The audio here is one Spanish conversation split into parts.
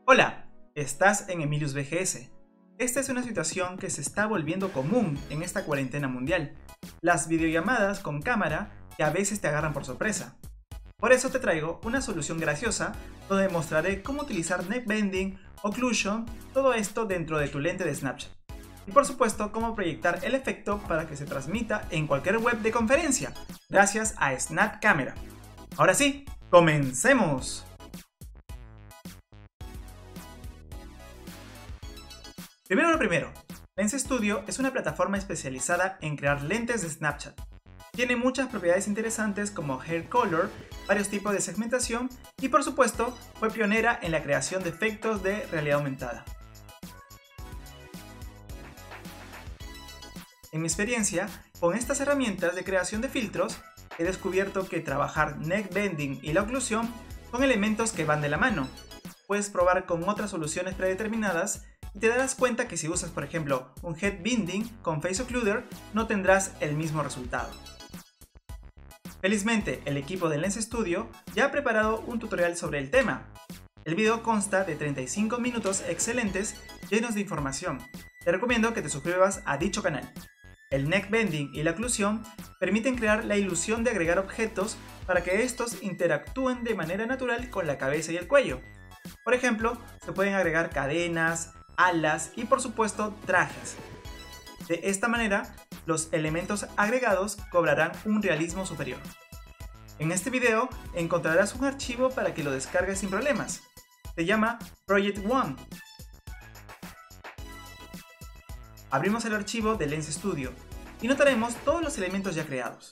Hola, estás en Emilius VGS. Esta es una situación que se está volviendo común en esta cuarentena mundial. Las videollamadas con cámara que a veces te agarran por sorpresa. Por eso te traigo una solución graciosa donde mostraré cómo utilizar neckbending, occlusion, todo esto dentro de tu lente de Snapchat. Y por supuesto, cómo proyectar el efecto para que se transmita en cualquier web de conferencia, gracias a Snap Camera. Ahora sí, ¡comencemos! Primero lo primero, Lens Studio es una plataforma especializada en crear lentes de Snapchat. Tiene muchas propiedades interesantes como Hair Color, varios tipos de segmentación y por supuesto fue pionera en la creación de efectos de realidad aumentada. En mi experiencia, con estas herramientas de creación de filtros, he descubierto que trabajar neckbending y la oclusión son elementos que van de la mano. Puedes probar con otras soluciones predeterminadas y te darás cuenta que si usas por ejemplo un headbinding con Face Occluder no tendrás el mismo resultado. Felizmente el equipo de Lens Studio ya ha preparado un tutorial sobre el tema. El video consta de 35 minutos excelentes llenos de información. Te recomiendo que te suscribas a dicho canal. El neckbending y la oclusión permiten crear la ilusión de agregar objetos para que estos interactúen de manera natural con la cabeza y el cuello. Por ejemplo, se pueden agregar cadenas, alas y por supuesto trajes. De esta manera, los elementos agregados cobrarán un realismo superior. En este video encontrarás un archivo para que lo descargues sin problemas. Se llama Project One. Abrimos el archivo de Lens Studio y notaremos todos los elementos ya creados.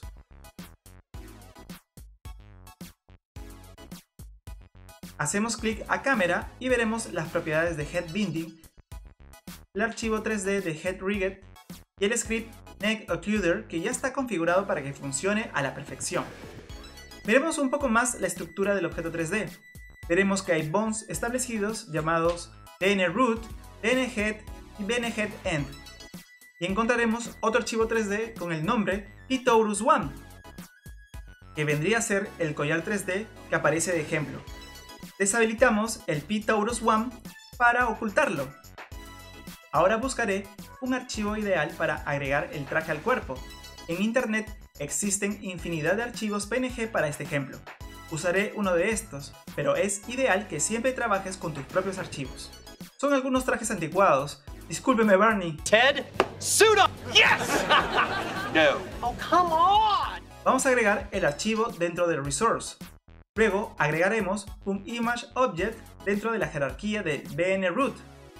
Hacemos clic a cámara y veremos las propiedades de headbinding, el archivo 3D de head-rigged y el script neck occluder que ya está configurado para que funcione a la perfección. Veremos un poco más la estructura del objeto 3D. Veremos que hay bonds establecidos llamados DN-root, DN-head y DN-head-end. Y encontraremos otro archivo 3D con el nombre P-Taurus1, que vendría a ser el collar 3D que aparece de ejemplo. Deshabilitamos el P-Taurus1 para ocultarlo. Ahora buscaré un archivo ideal para agregar el traje al cuerpo. En internet existen infinidad de archivos PNG para este ejemplo. Usaré uno de estos, pero es ideal que siempre trabajes con tus propios archivos. Son algunos trajes anticuados. Discúlpeme, Barney. Ted, suit up! Yes! No. Oh, come on! Vamos a agregar el archivo dentro del resource. Luego agregaremos un image object dentro de la jerarquía de BN-root.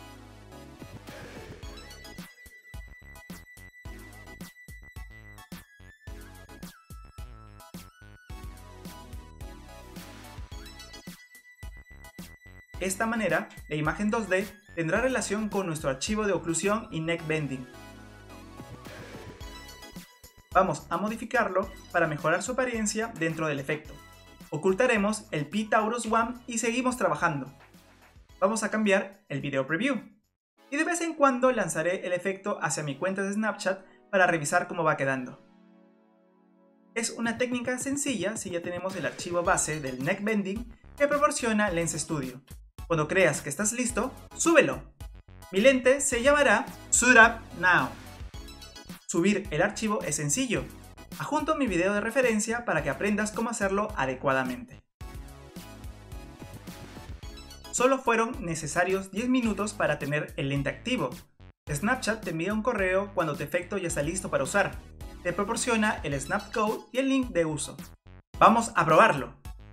De esta manera, la imagen 2D tendrá relación con nuestro archivo de oclusión y neckbending. Vamos a modificarlo para mejorar su apariencia dentro del efecto. Ocultaremos el P-Taurus1 y seguimos trabajando. Vamos a cambiar el video preview. Y de vez en cuando lanzaré el efecto hacia mi cuenta de Snapchat para revisar cómo va quedando. Es una técnica sencilla si ya tenemos el archivo base del neckbending que proporciona Lens Studio. Cuando creas que estás listo, súbelo. Mi lente se llamará Suit Up Now. Subir el archivo es sencillo. Adjunto mi video de referencia para que aprendas cómo hacerlo adecuadamente. Solo fueron necesarios 10 minutos para tener el lente activo. Snapchat te envía un correo cuando tu efecto ya está listo para usar. Te proporciona el snapcode y el link de uso. ¡Vamos a probarlo!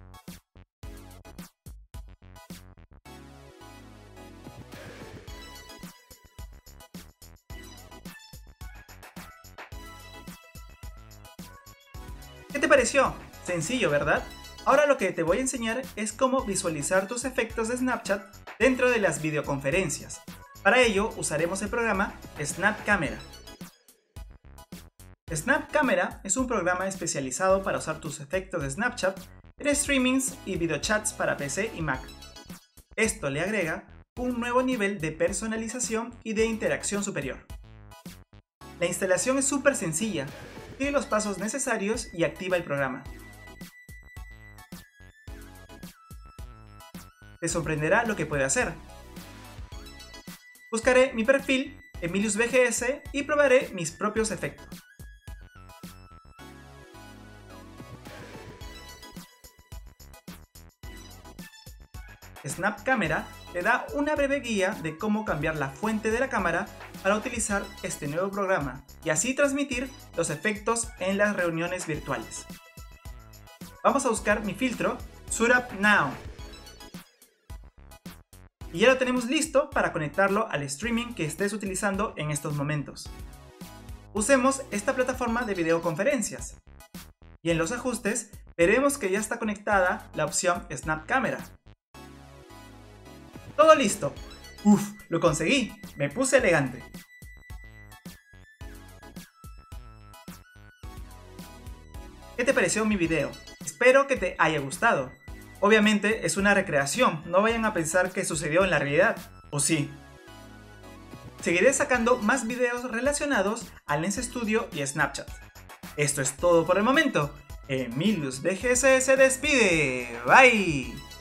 ¿Qué te pareció? Sencillo, ¿verdad? Ahora lo que te voy a enseñar es cómo visualizar tus efectos de Snapchat dentro de las videoconferencias. Para ello usaremos el programa Snap Camera. Snap Camera es un programa especializado para usar tus efectos de Snapchat en streamings y videochats para PC y Mac. Esto le agrega un nuevo nivel de personalización y de interacción superior. La instalación es súper sencilla. Sigue los pasos necesarios y activa el programa. Te sorprenderá lo que puede hacer. Buscaré mi perfil, EmiliusVGS, y probaré mis propios efectos. Snap Camera te da una breve guía de cómo cambiar la fuente de la cámara para utilizar este nuevo programa y así transmitir los efectos en las reuniones virtuales. Vamos a buscar mi filtro Suitup Now y ya lo tenemos listo para conectarlo al streaming que estés utilizando en estos momentos. Usemos esta plataforma de videoconferencias y en los ajustes veremos que ya está conectada la opción Snap Camera. Todo listo. ¡Uf! Lo conseguí. Me puse elegante. ¿Qué te pareció mi video? Espero que te haya gustado. Obviamente es una recreación, no vayan a pensar que sucedió en la realidad, ¿o sí? Seguiré sacando más videos relacionados al Lens Studio y Snapchat. Esto es todo por el momento. EmiliusVGS se despide. Bye.